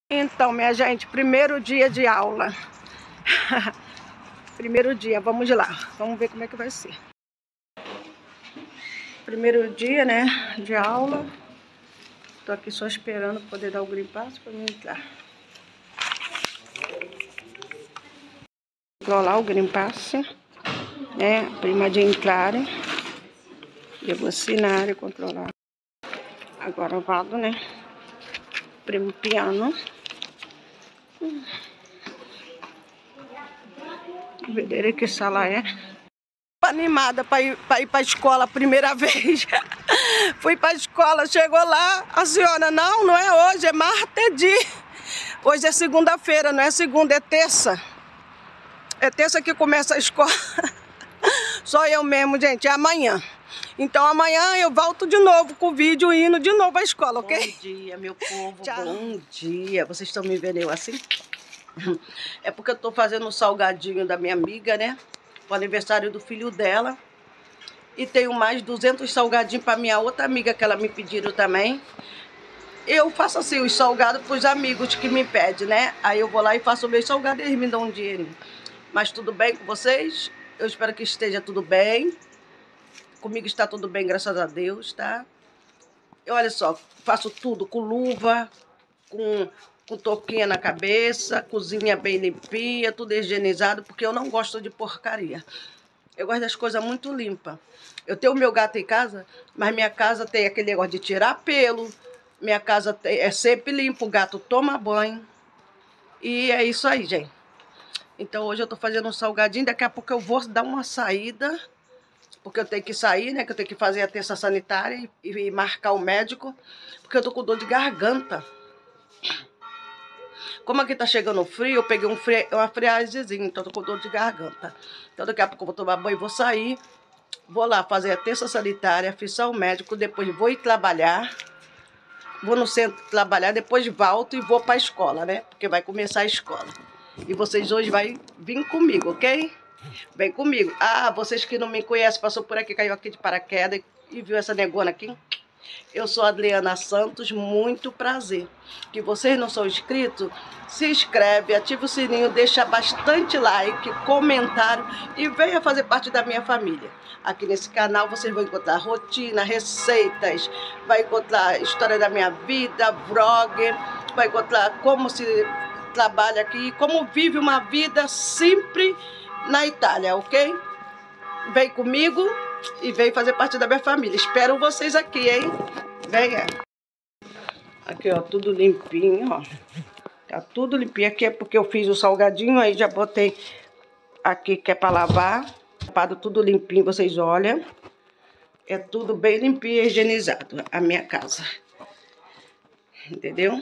Então, minha gente, primeiro dia de aula. Primeiro dia, vamos lá. Vamos ver como é que vai ser. Primeiro dia, né, de aula. Tô aqui só esperando poder dar o green pass para mim entrar. Controlar o green pass, né, prima de entrar. Eu vou assinar e controlar. Agora vado, né, primo piano. Vedere que sala é. Animada para ir para a escola a primeira vez. Fui para a escola, chegou lá, a senhora, não é hoje, é martedi. Hoje é segunda-feira, não é segunda, é terça. É terça que começa a escola. Só eu mesmo, gente, é amanhã. Então amanhã eu volto de novo com o vídeo indo de novo à escola, ok? Bom dia, meu povo, Tchau. Bom dia. Vocês estão me vendo eu assim? É porque eu tô fazendo um salgadinho da minha amiga, né? O aniversário do filho dela. E tenho mais 200 salgadinhos para minha outra amiga que ela me pediram também. Eu faço assim, os salgados para os amigos que me pedem, né? Aí eu vou lá e faço o meu salgado e eles me dão um dinheirinho. Mas tudo bem com vocês? Eu espero que esteja tudo bem. Comigo está tudo bem, graças a Deus, tá? E olha só, faço tudo com luva, com touquinha na cabeça, cozinha bem limpinha, tudo higienizado, porque eu não gosto de porcaria. Eu gosto das coisas muito limpas. Eu tenho o meu gato em casa, mas minha casa tem aquele negócio de tirar pelo. Minha casa é sempre limpa, o gato toma banho. E é isso aí, gente. Então hoje eu tô fazendo um salgadinho, daqui a pouco eu vou dar uma saída, porque eu tenho que sair, né, que eu tenho que fazer a terça sanitária e marcar o médico, porque eu tô com dor de garganta. Como aqui tá chegando frio, eu peguei uma friagemzinha, então tô com dor de garganta. Então daqui a pouco eu vou tomar banho e vou sair. Vou lá fazer a terça sanitária, ficar o médico, depois vou ir trabalhar. Vou no centro trabalhar, depois volto e vou para a escola, né? Porque vai começar a escola. E vocês hoje vão vir comigo, ok? Vem comigo. Ah, vocês que não me conhecem, passou por aqui, caiu aqui de paraquedas e viu essa negona aqui? Eu sou a Adriana Santos, muito prazer. Que vocês não são inscritos, se inscreve, ativa o sininho, deixa bastante like, comentário e venha fazer parte da minha família. Aqui nesse canal vocês vão encontrar rotina, receitas, vai encontrar história da minha vida, vlog, vai encontrar como se trabalha aqui, como vive uma vida simples na Itália, ok? Vem comigo e vem fazer parte da minha família. Espero vocês aqui, hein? Venha. Aqui, ó, tudo limpinho, ó. Tá tudo limpinho. Aqui é porque eu fiz o salgadinho, aí já botei aqui que é pra lavar. Tapado tudo limpinho, vocês olham. É tudo bem limpinho e higienizado, a minha casa. Entendeu?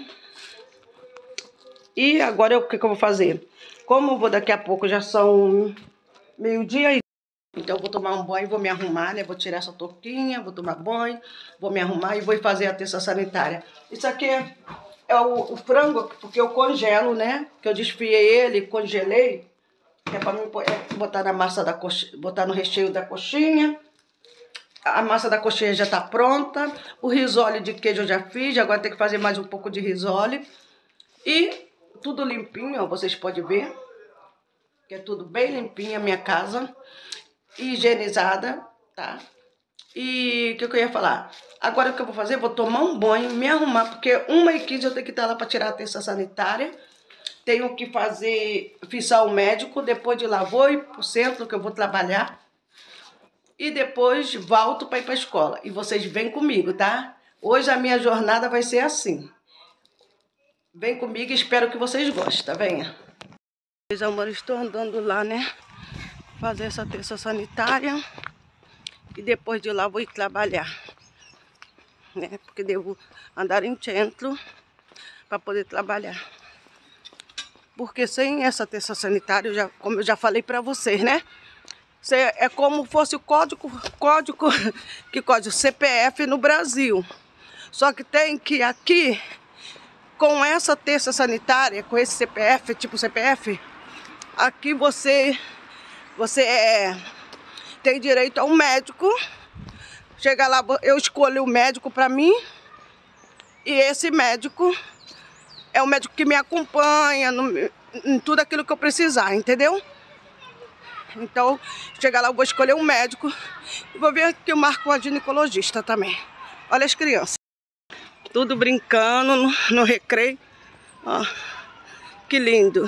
E agora o que eu vou fazer? Como eu vou daqui a pouco, já são meio-dia. Então eu vou tomar um banho, vou me arrumar, né? Vou tirar essa touquinha, vou tomar banho, vou me arrumar e vou fazer a terça sanitária. Isso aqui é o frango, porque eu congelo, né? Que eu desfiei ele, congelei, que é pra mim botar na massa da coxinha, botar no recheio da coxinha. A massa da coxinha já tá pronta. O risole de queijo eu já fiz, agora tem que fazer mais um pouco de risole. E tudo limpinho, ó, vocês podem ver. Que é tudo bem limpinho a minha casa. Higienizada, tá? E o que eu ia falar? Agora o que eu vou fazer? Vou tomar um banho, me arrumar, porque 1h15 eu tenho que estar lá para tirar a terça sanitária. Tenho que fazer, fiçar o médico, depois de lá vou ir pro centro que eu vou trabalhar. E depois volto para ir para a escola. E vocês vêm comigo, tá? Hoje a minha jornada vai ser assim. Vem comigo e espero que vocês gostem, venha. Meus amores, estou andando lá, né? Fazer essa terça sanitária e depois de lá vou ir trabalhar, né? Porque devo andar em centro para poder trabalhar. Porque sem essa terça sanitária, como eu já falei para vocês, né? É como fosse o código CPF no Brasil. Só que tem que aqui, com essa terça sanitária, com esse CPF, tipo CPF, aqui você tem direito a um médico. Chega lá, eu escolho o médico para mim. E esse médico é o médico que me acompanha em tudo aquilo que eu precisar, entendeu? Então, chegar lá, eu vou escolher um médico e vou ver que eu marco a ginecologista também. Olha as crianças. Tudo brincando no recreio. Ó, que lindo.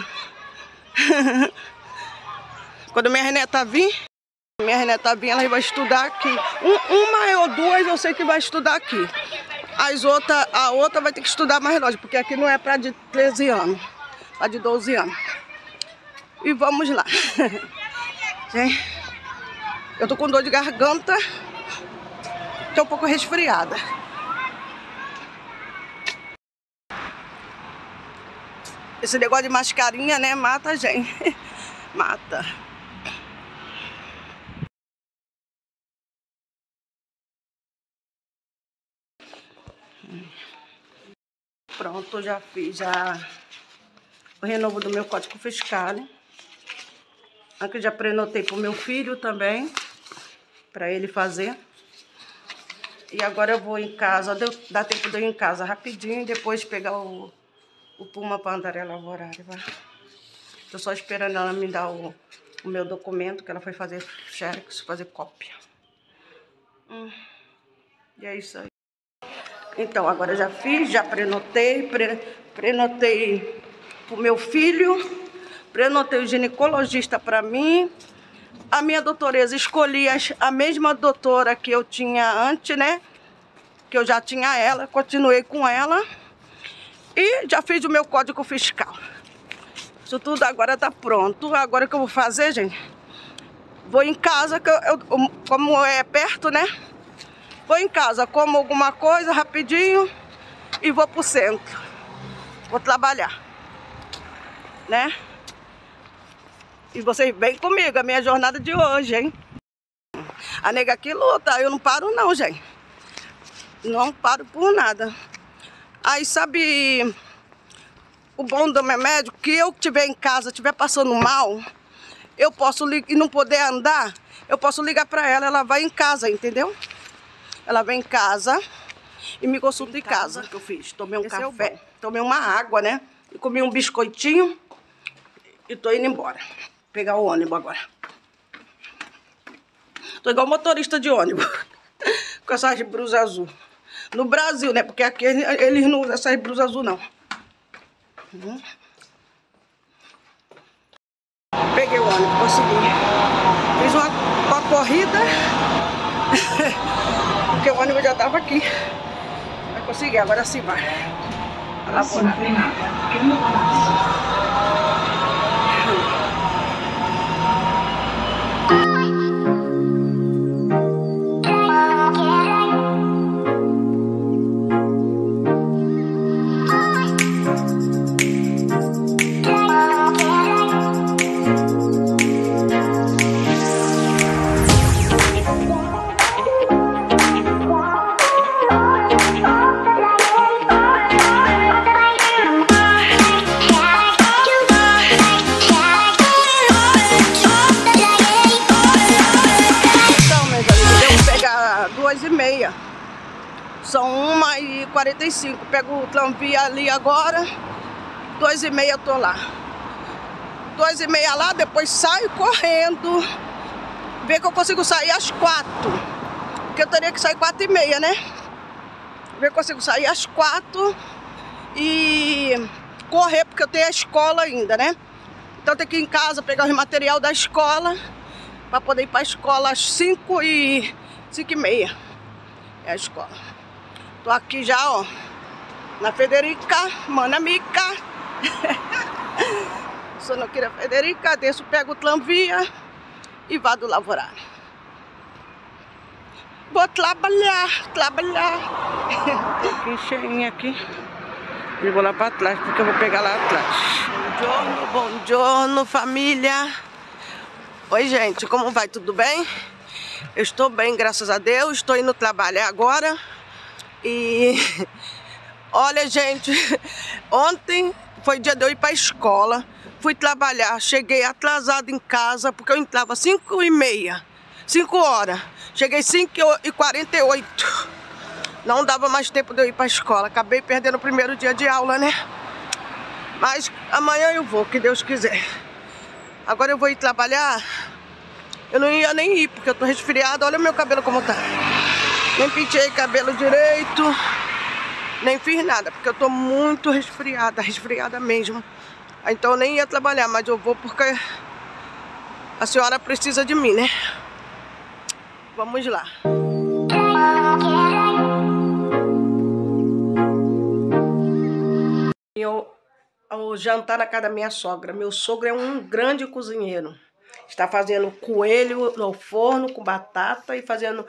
Quando minha Renata vir, ela vai estudar aqui. Uma ou duas eu sei que vai estudar aqui. A outra vai ter que estudar mais longe, porque aqui não é para de 13 anos, para de 12 anos. E vamos lá. Gente, eu tô com dor de garganta, tô um pouco resfriada. Esse negócio de mascarinha, né, mata a gente. Mata. Pronto, já fiz o renovo do meu código fiscal. Aqui já prenotei pro meu filho também, para ele fazer. E agora eu vou em casa, dá tempo de eu ir em casa rapidinho e depois pegar o Puma para andar ela o horário. Tô só esperando ela me dar o meu documento, que ela foi fazer xerox, fazer cópia. E é isso aí. Então, agora eu já fiz, já prenotei pro meu filho, prenotei o ginecologista para mim. A minha doutoresa, escolhi a mesma doutora que eu tinha antes, né? Que eu já tinha ela, continuei com ela. E já fiz o meu código fiscal. Isso tudo agora tá pronto. Agora o que eu vou fazer, gente? Vou em casa, como é perto, né? Vou em casa, como alguma coisa rapidinho e vou pro centro. Vou trabalhar, né? E vocês vêm comigo, a minha jornada de hoje, hein? A nega aqui luta, eu não paro não, gente. Não paro por nada. Aí, sabe, o bom do meu médico, que eu estiver em casa, estiver passando mal, eu posso ligar e não poder andar, eu posso ligar pra ela vai em casa, entendeu? Ela vem em casa e me consulta em casa. Que eu fiz? Tomei um café, tomei uma água, né? E comi um biscoitinho e tô indo embora. Pegar o ônibus agora. Tô igual motorista de ônibus. Com essas blusas azul. No Brasil, né? Porque aqui eles não usam essas blusas azul, não. Peguei o ônibus, consegui. Fiz uma corrida. Porque o ônibus já tava aqui. Vai conseguir, agora sim vai. São 1h45, pego o tramvia ali agora, 2h30 eu tô lá. 2h30 lá, depois saio correndo, ver que eu consigo sair às 4, porque eu teria que sair 4h30, né? Ver que eu consigo sair às 4 e correr, porque eu tenho a escola ainda, né? Então eu tenho que ir em casa, pegar o material da escola, para poder ir para a escola às 5h30. É a escola. Tô aqui já, ó, na Federica, Mana Mica. Sou na Federica, desço, pego o tramvia e vá do Lavorare. Vou trabalhar. Aqui cheinha aqui. E vou lá pra trás, porque eu vou pegar lá atrás. Buongiorno, família. Oi, gente, como vai? Tudo bem? Eu estou bem, graças a Deus. Estou indo trabalhar agora. E olha, gente, ontem foi dia de eu ir para a escola. Fui trabalhar, cheguei atrasado em casa, porque eu entrava 5h30, 5 horas. Cheguei 5h48. Não dava mais tempo de eu ir para a escola. Acabei perdendo o primeiro dia de aula, né? Mas amanhã eu vou, que Deus quiser. Agora eu vou ir trabalhar. Eu não ia nem ir, porque eu tô resfriada. Olha o meu cabelo como tá. Nem pintei cabelo direito. Nem fiz nada, porque eu tô muito resfriada. Resfriada mesmo. Então eu nem ia trabalhar, mas eu vou porque a senhora precisa de mim, né? Vamos lá. Eu jantar na casa da minha sogra. Meu sogro é um grande cozinheiro. Está fazendo coelho no forno com batata e fazendo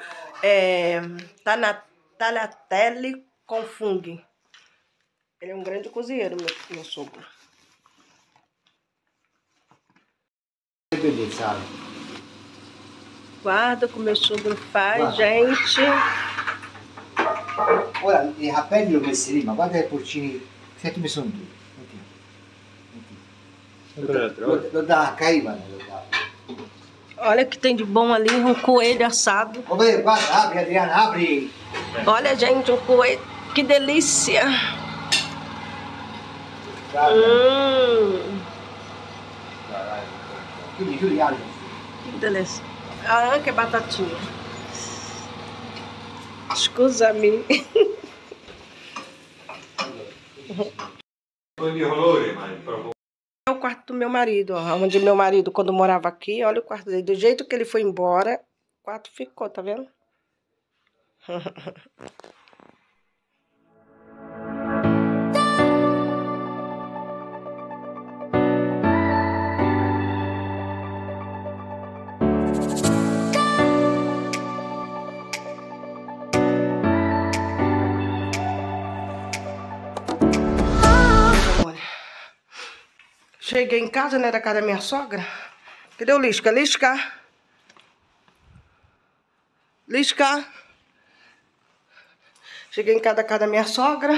tagliatelle com fungo. Ele é um grande cozinheiro, meu sogro. Que beleza. Guarda como meu sogro faz, gente. Ora, i capelli l'ho messi lì, ma guarda i porcini. Senti, mi sono due. Lo dà a Caivane, lo dà. Olha que tem de bom ali, um coelho assado. Ô, guarda, apri, Adriana, apri. Olha, gente, um coelho. Que delícia. Chiudi, Ali. Que delícia. Ah, que batatinha. Scusa-me. É o quarto do meu marido, ó. Onde meu marido, quando morava aqui, olha o quarto dele. Do jeito que ele foi embora, o quarto ficou, tá vendo? Cheguei em casa, né, da casa da minha sogra. Cadê o Lisca? Lisca? Lisca? Cheguei em casa da minha sogra.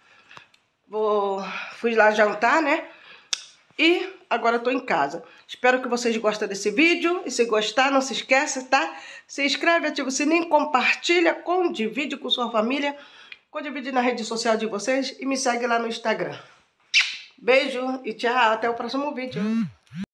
Fui lá jantar, né? E agora eu tô em casa. Espero que vocês gostem desse vídeo. E se gostar, não se esqueça, tá? Se inscreve, ativa o sininho, compartilha, divide com sua família. Divide na rede social de vocês. E me segue lá no Instagram. Beijo e tchau, até o próximo vídeo.